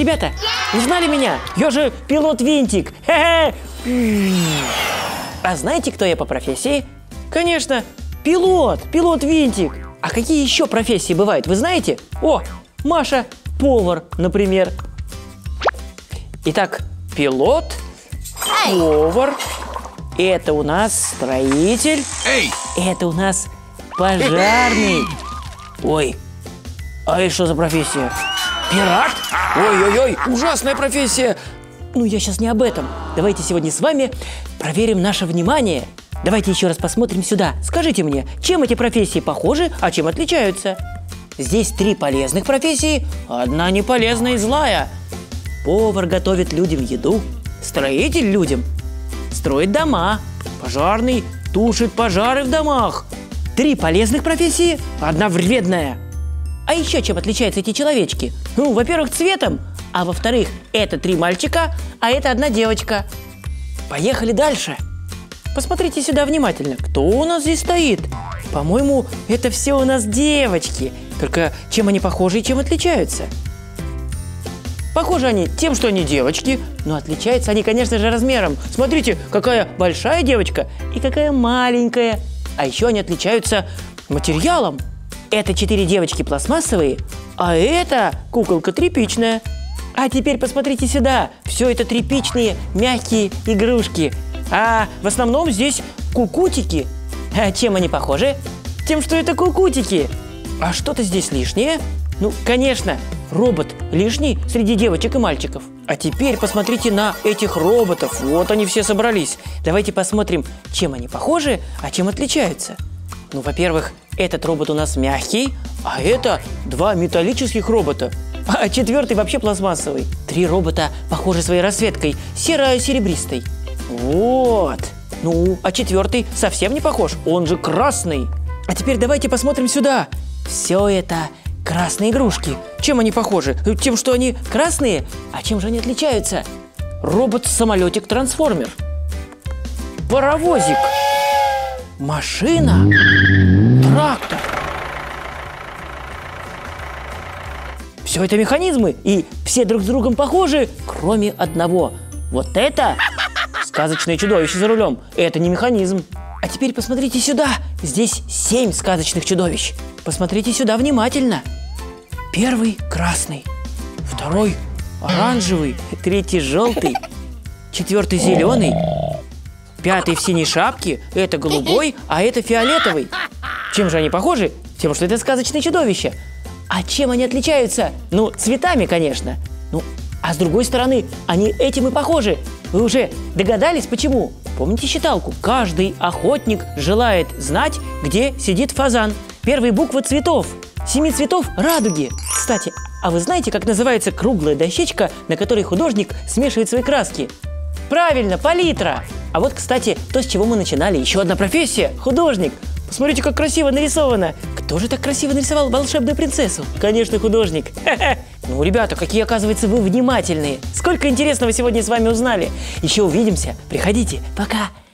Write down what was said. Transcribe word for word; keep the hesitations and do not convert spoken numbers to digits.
Ребята, узнали меня? Я же пилот Винтик. Хе-хе. А знаете, кто я по профессии? Конечно, пилот, пилот Винтик. А какие еще профессии бывают, вы знаете? О, Маша повар, например. Итак, пилот, повар. Это у нас строитель. Эй! Это у нас пожарный. Ой, а это что за профессия? Пират? Ой-ой-ой, ужасная профессия. Ну, я сейчас не об этом. Давайте сегодня с вами проверим наше внимание. Давайте еще раз посмотрим сюда. Скажите мне, чем эти профессии похожи, а чем отличаются? Здесь три полезных профессии, одна неполезная и злая. Повар готовит людям еду, строитель людям строит дома, пожарный тушит пожары в домах. Три полезных профессии, одна вредная. А еще чем отличаются эти человечки? Ну, во-первых, цветом, а во-вторых, это три мальчика, а это одна девочка. Поехали дальше. Посмотрите сюда внимательно. Кто у нас здесь стоит? По-моему, это все у нас девочки. Только чем они похожи и чем отличаются? Похожи они тем, что они девочки, но отличаются они, конечно же, размером. Смотрите, какая большая девочка и какая маленькая. А еще они отличаются материалом. Это четыре девочки пластмассовые, а это куколка тряпичная. А теперь посмотрите сюда. Все это тряпичные, мягкие игрушки. А в основном здесь кукутики. А чем они похожи? Тем, что это кукутики. А что-то здесь лишнее? Ну, конечно, робот лишний среди девочек и мальчиков. А теперь посмотрите на этих роботов. Вот они все собрались. Давайте посмотрим, чем они похожи, а чем отличаются. Ну, во-первых, этот робот у нас мягкий, а это два металлических робота. А четвертый вообще пластмассовый. Три робота похожи своей расцветкой, серо-серебристой. Вот. Ну, а четвертый совсем не похож, он же красный. А теперь давайте посмотрим сюда. Все это красные игрушки. Чем они похожи? Тем, что они красные. А чем же они отличаются? Робот-самолетик-трансформер. Паровозик. Машина. Трактор. Все это механизмы, и все друг с другом похожи, кроме одного. Вот это сказочное чудовище за рулем. Это не механизм. А теперь посмотрите сюда. Здесь семь сказочных чудовищ. Посмотрите сюда внимательно. Первый красный, второй оранжевый, третий желтый, четвертый зеленый, пятый в синей шапке, это голубой, а это фиолетовый. Чем же они похожи? Тем, что это сказочные чудовища. А чем они отличаются? Ну, цветами, конечно. Ну, а с другой стороны, они этим и похожи. Вы уже догадались, почему? Помните считалку? Каждый охотник желает знать, где сидит фазан. Первые буквы цветов. Семи цветов радуги. Кстати, а вы знаете, как называется круглая дощечка, на которой художник смешивает свои краски? Правильно, палитра. А вот, кстати, то, с чего мы начинали. Еще одна профессия – художник. Посмотрите, как красиво нарисовано. Кто же так красиво нарисовал волшебную принцессу? Конечно, художник. Ну, ребята, какие, оказывается, вы внимательные. Сколько интересного сегодня с вами узнали. Еще увидимся. Приходите. Пока.